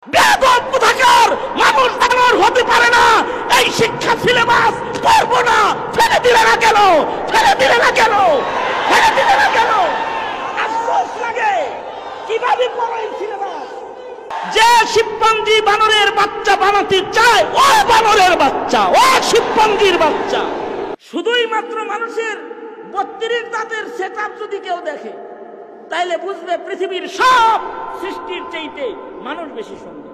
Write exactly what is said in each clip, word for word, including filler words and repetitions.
বেয়াদব কোথাকার মানুষ বানর হতে পারে না। এই শিক্ষা সিলেবাস পড়বো না। ফেলে দিলে না কেন? ফেলে দিলে না কেন? ফেলে দিলে না কেন? আফসোস লাগে কিভাবে পড়ো এই সিলেবাস। যে শিবপাঞ্জি বানরের বাচ্চা বানাতে চায় ও বানরের বাচ্চা, ও শিবপাঞ্জির বাচ্চা। শুধুই মাত্র মানুষের বত্রিশ দাঁতের সেট আপ যদি কেউ দেখে তাইলে বুঝবে পৃথিবীর সব সৃষ্টির চাইতে মানুষ বেশি সুন্দর।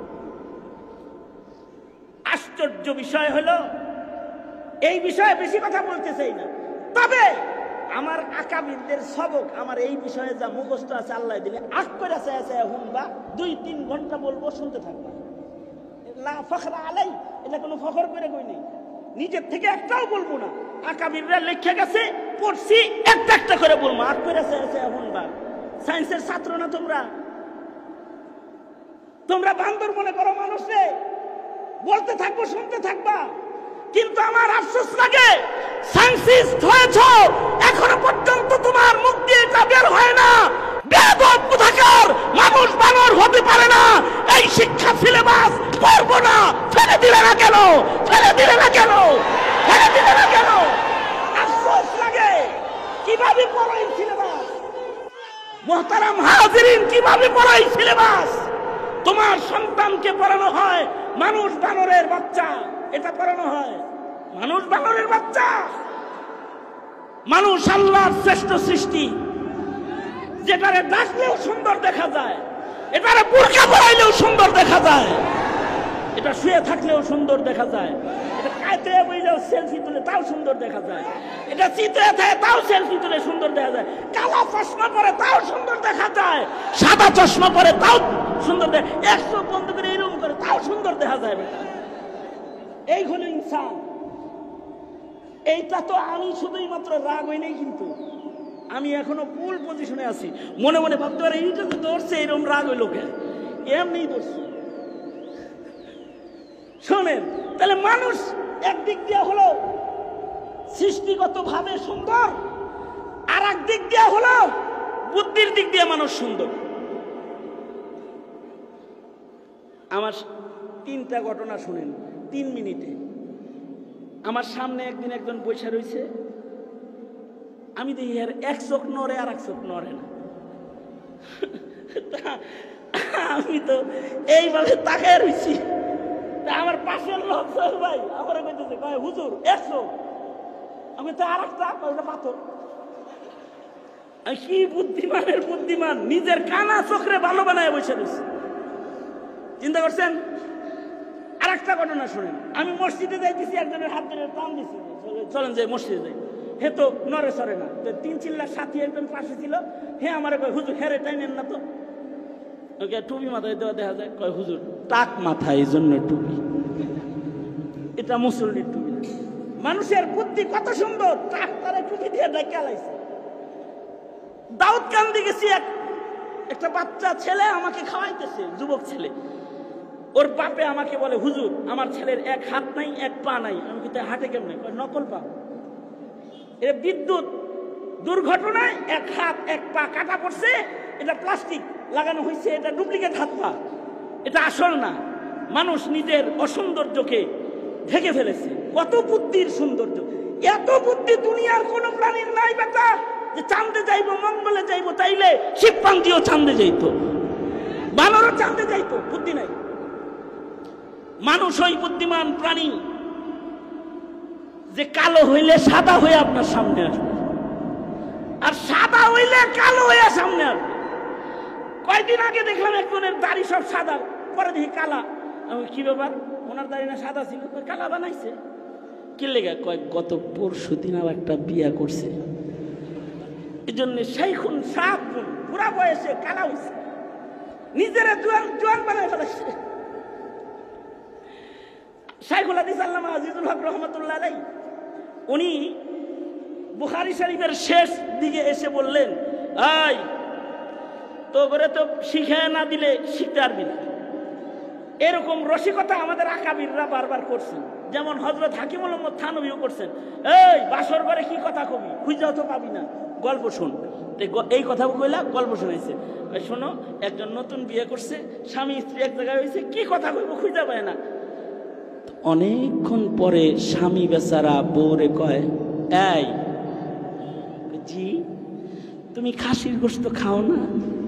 আশ্চর্য বিষয় হলো, এই বিষয়ে বেশি কথা বলতে চাই না, তবে আমার আকাবিরদের সবক আমার এই বিষয়ে যা মুখস্থ আছে আল্লাহ দিলে আখ করে চায় চায় হুনবা, দুই তিন ঘন্টা বলবো, শুনতে থাকবা। লা ফখরা আলাই, এটা কোনো ফখর করে কই নেই, নিজের থেকে একটাও বলবো না। আকাবিররা লেখা গেছে, পড়ছি, একটা একটা করে বলবো, আখ করে চায় চায় হুনবা। সায়েন্সের ছাত্র না তোমরা? তোমরা বান্দর মনে করো মানুষে, বলতে থাকবো, শুনতে থাকবা। কিন্তু আমার আফসোস লাগে, সায়েন্সিস্ট হয়েছ, এখনো পর্যন্ত তোমার মুখ দিয়ে এটা বের হয় না। বেয়াদব কোথাকার মানুষ বানর হতে পারে না। এই শিক্ষা সিলেবাস পড়বো না। ফেলে দিলে না কেন? ফেলে দিলে না কেন? ফেলে দিলে না কেন? আফসোস লাগে কিভাবে পড়ো এই সিলেবাস। মুহতারাম হাজিরিন, কিভাবে পড়ো এই সিলেবাস? তোমার সন্তানকে পড়ানো হয় মানুষ বানরের বাচ্চা, এটা পড়ানো হয় মানুষ বানরের বাচ্চা। মানুষ আল্লাহর শ্রেষ্ঠ সৃষ্টি, যেটারে ডাকলেও সুন্দর দেখা যায়, এটারে বুরকা পরাইলেও সুন্দর দেখা যায়, এটা শুয়ে থাকলেও সুন্দর দেখা যায়, এটা কাইতে বইলেও সেলফি তুলে তাও সুন্দর দেখা যায়, এটা চিত্রে থাকে তাও সেলফি তুলে সুন্দর দেখা যায়, কালা চশমা পরে তাও সুন্দর দেখা যায়, সাদা চশমা পরে তাও সুন্দর দেখা, একশো বন্ধ করে এরকম করে তাও সুন্দর দেখা যায়। বেটা, এই হলো ইনসান। এইটা তো আমি শুধুই মাত্র রাগ হই নাই, কিন্তু আমি এখনো ফুল পজিশনে আছি। মনে মনে ভাবতে পারে এইটা তো ধরছে, এরকম রাগ হইল কেন? এমনি ধরছে। শোনেন, তাহলে মানুষ একদিক দিয়ে হলো সৃষ্টিগত ভাবে সুন্দর, আর এক দিক দিয়ে হলো বুদ্ধির দিক দিয়ে মানুষ সুন্দর। আমার তিনটা ঘটনা শুনেন তিন মিনিটে। আমার সামনে একদিন একজন বৈশা রয়েছে, আমি দেখি আর এক চোখ নড়ে আর এক চোখ নড়ে না। আমি তো এইভাবে তাকায় রয়েছি, আমার পাশের লোক ভাই আমার কইতেছে, কয় হুজুর এক চোখ, আমি তো আর একটা পাথর। কি বুদ্ধিমানের বুদ্ধিমান, নিজের কানা চোখরে ভালো বানায় বসে রয়েছে। চিন্তা করছেন? আর একটা ঘটনা শুনেন, আমি মসজিদে যাইতেছি, একজনের হাত ধরে টান দিচ্ছি, চলেন যে মসজিদে যাই। হে তো নড়ে সরে না, তিন চিল্লার সাথী একজন পাশে ছিল, হে আমার কয় হুজুর হেরে টাই নেন না তো। ওকে টুপি মাথায় দেওয়া দেখা যায়, কয় হুজুর টাক মাথায়, এই জন্য টুপি, এটা মুসল্লির টুপি। মানুষের বুদ্ধি কত সুন্দর, টাক তারা টুপি দিয়ে ডেকে লাইছে। দাউদ কান্দি গেছি, এক একটা বাচ্চা ছেলে আমাকে খাওয়াইতেছে, যুবক ছেলে। ওর বাপে আমাকে বলে, হুজুর আমার ছেলের এক হাত নাই, এক পা নাই। আমি কিন্তু হাটে কেমন নকল পা, এটা বিদ্যুৎ দুর্ঘটনায় এক হাত এক পা কাটা পড়ছে, এটা প্লাস্টিক লাগানো হয়েছে, এটা ডুপ্লিকেট হাত পা, এটা আসল না। মানুষ নিজের অসৌন্দর্যকে ঢেকে ফেলেছে। কত বুদ্ধির সৌন্দর্য, এত বুদ্ধি দুনিয়ার কোন প্রাণীর নাই বেটা। যে চাঁদে যাইবো, মঙ্গলে যাইবো, তাইলে শিবপাঞ্জিও চাঁদে যাইত, বানরও চাঁদে যাইতো, বুদ্ধি নাই। মানুষ ওই বুদ্ধিমান প্রাণী যে কালো হইলে সাদা হয়ে আপনার সামনে আসবে, আর সাদা হইলে কালো হয়ে সামনে আসবে। কয়েকদিন আগে দেখলাম একজনের দাড়ি সব সাদা, পরে দেখি কালা। আমি কি ব্যাপার, ওনার দাড়ি না সাদা ছিল, কালা বানাইছে কি লেগে? কয়েক গত পরশু দিন আর একটা বিয়া করছে, এই জন্য সেই খুন সাত গুণ পুরা বয়সে কালা হয়েছে, নিজের জোয়ান জোয়ান বানায় ফেলাচ্ছে। শাইখুল হাদিস আল্লামা আজিজুল হক রহমাতুল্লাহ আলাইহি উনি বুখারী শরীফের শেষ দিকে এসে বললেন, এই তো করে তো শিখে না দিলে শিখতে পারবি না। এরকম রসিকতা আমাদের আকাবিররা বারবার করছেন, যেমন হযরত হাকিমুল উম্মত থানভীও করছেন। এই বাসর ঘরে কি কথা কবি, খুঁজাও তো পাবি না, গল্প শুন। এই কথা কইলা গল্প শোনাইছে। শোনো, একজন নতুন বিয়ে করছে, স্বামী স্ত্রী এক জায়গায় হয়েছে, কি কথা কইব খুঁজে পায় না। অনেকক্ষণ পরে স্বামী বেচারা বউরে কয়, এই জি তুমি খাসির গোশত খাও না?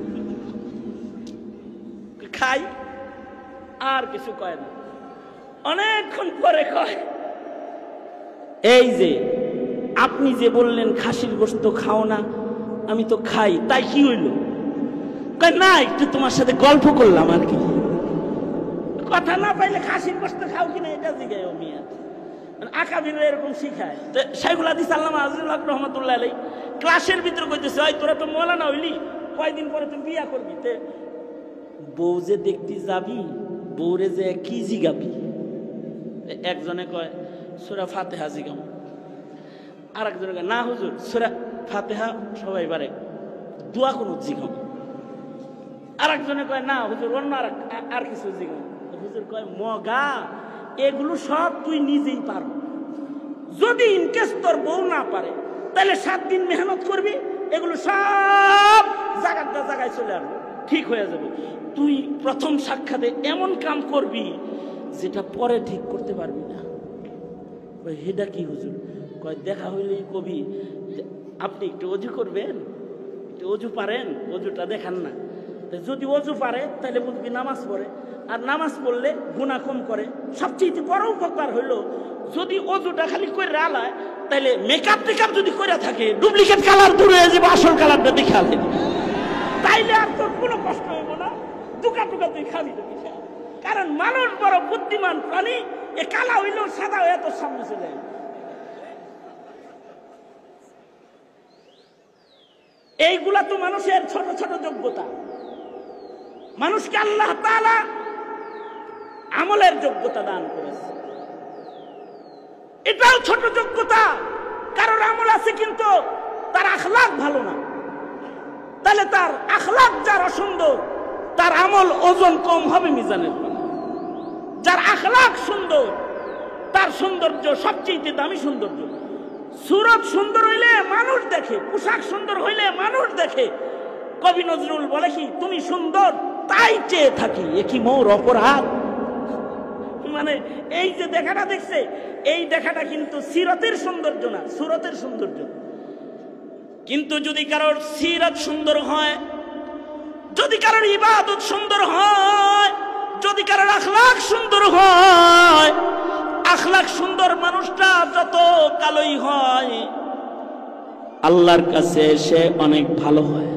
খাই। আর কিছু কয় না। অনেকক্ষণ পরে কয়, এই যে আপনি যে বললেন খাসির গোশত খাও না, আমি তো খাই, তাই কি হইল? কয় না, একটু তোমার সাথে গল্প করলাম আর কি। কথা না পাইলে খাসির গোশত খাও কিনা এটা জিগায় ও মিয়া। আকাবিররা এরকম শিখায়। তো শাইখুল হাদিস আল্লামা আজিজুল হক রহমাতুল্লাহ আলাইহি ক্লাসের ভিতরে কইতেছে, ওই তোরা তো মওলানা হইলি, কয়দিন পরে তুই বিয়া করবি, তে বউ যে দেখতে যাবি, বউরে যে কি জিগাবি? একজনে কয় সূরা ফাতিহা জিগাম, আর একজনে কয় না হুজুর সূরা ফাতিহা সবাই পারে, দোয়া কোন জিগাম। আর একজনে কয় না হুজুর অন্য আর আর কিছু জিগাম। হুজুর কয় মগা, এগুলো সব তুই নিজেই পারো। যদি ইনকেস তোর বউ না পারে, তাহলে সাত দিন মেহনত করবি, এগুলো সব জায়গাটা জায়গায় চলে আসবে, ঠিক হয়ে যাবে। তুই প্রথম সাক্ষাতে এমন কাম করবি যেটা পরে ঠিক করতে পারবি না। হেডা কি হুজুর? কয় দেখা হইলেই কবি আপনি একটু অজু করবেন, একটু অজু পারেন, অজুটা দেখান না। যদি অজু পারে তাহলে বুঝবি নামাজ পড়ে, আর নামাজ পড়লে গুনাহ কম করে। সবচেয়ে বড় উপকার হইল যদি অজুটা খালি করে রালায়, তাহলে মেকআপ টেকআপ যদি করে থাকে ডুপ্লিকেট কালার দূরে হয়ে যাবে, আসল কালারটা দেখালে, তাইলে আর তোর কোনো কষ্ট হইব না, টুকা টুকা তুই খাবি। কারণ মানুষ বড় বুদ্ধিমান প্রাণী, এ কালা হইলেও সাদা হয়ে তোর সামনে চলে যায়। এইগুলা তো মানুষের ছোট ছোট যোগ্যতা। মানুষকে আল্লাহ তাআলা আমলের যোগ্যতা দান করেছে, এটাও ছোট যোগ্যতা। কারোর আমল আছে কিন্তু তার আখলাক ভালো না, তাহলে তার আখলাক যার অসুন্দর, তার আমল ওজন কম হবে মিজানের। যার আখলাক সুন্দর, তার সৌন্দর্য সবচেয়ে দামি সৌন্দর্য। সুরত সুন্দর হইলে মানুষ দেখে, পোশাক সুন্দর হইলে মানুষ দেখে। কবি নজরুল বলে কি, তুমি সুন্দর তাই চেয়ে থাকি, এ কি মোর অপরাধ? মানে এই যে দেখাটা দেখছে, এই দেখাটা কিন্তু সিরতের সৌন্দর্য না, সুরতের সৌন্দর্য। কিন্তু যদি কারোর সিরত সুন্দর হয়, যদি কারোর ইবাদত সুন্দর হয়, যদি কারোর আখলাক সুন্দর হয়, আখলাক সুন্দর মানুষটা যত কালোই হয়, আল্লাহর কাছে সে অনেক ভালো হয়।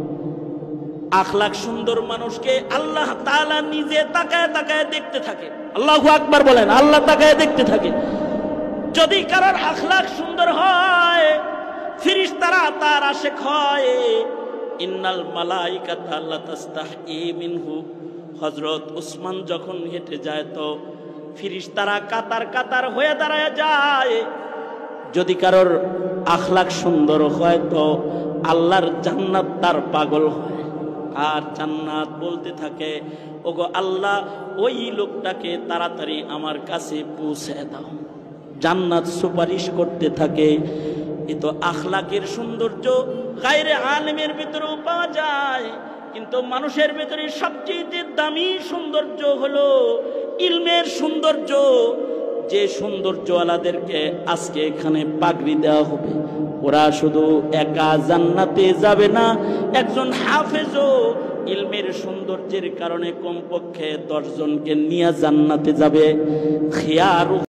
আখলাক সুন্দর মানুষকে আল্লাহ তাআলা নিজে তাকায় তাকায় দেখতে থাকে। আল্লাহু আকবার বলেন, আল্লাহ তাকায় দেখতে থাকে। যদি কারোর আখলাক সুন্দর হয়, ফেরেশতারা তার আশিক হয়। ইন্নাল মালাইকাতা লা তাস্তাহি মিনহু, হযরত ওসমান যখন হেঁটে যায় তো ফেরেশতারা কাতার কাতার হয়ে দাঁড়ায় যায়। যদি কারোর আখলাক সুন্দর হয় তো আল্লাহর জান্নাত তার পাগল হয়, আর জান্নাত বলতে থাকে, ওগো আল্লাহ ওই লোকটাকে তাড়াতাড়ি আমার কাছে পৌঁছে দাও। জান্নাত সুপারিশ করতে থাকে। এ তো আখলাকের সৌন্দর্য গায়রে আলেমের ভিতরেও পাওয়া যায়, কিন্তু মানুষের ভিতরে সবচেয়ে দামি সৌন্দর্য হলো ইলমের সৌন্দর্য। যে সৌন্দর্যওয়ালাদেরকে আজকে এখানে পাগড়ি দেওয়া হবে, ওরা শুধু একা জান্নাতে যাবে না, একজন হাফেজও ইলমের সৌন্দর্যের কারণে কমপক্ষে দশ জনকে নিয়ে জান্নাতে যাবে। খিয়ার